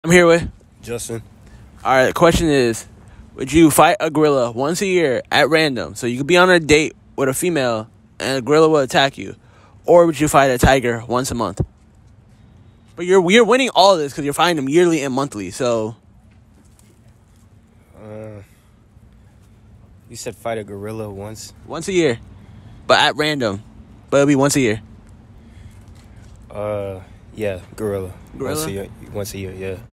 I'm here with. Justin. All right, the question is, would you fight a gorilla once a year at random? So you could be on a date with a female and a gorilla will attack you. Or would you fight a tiger once a month? But you're winning all of this because you're fighting them yearly and monthly. So You said fight a gorilla once? once a year, but at random. But it'll be once a year. Yeah, gorilla. Gorilla? Once a year, yeah.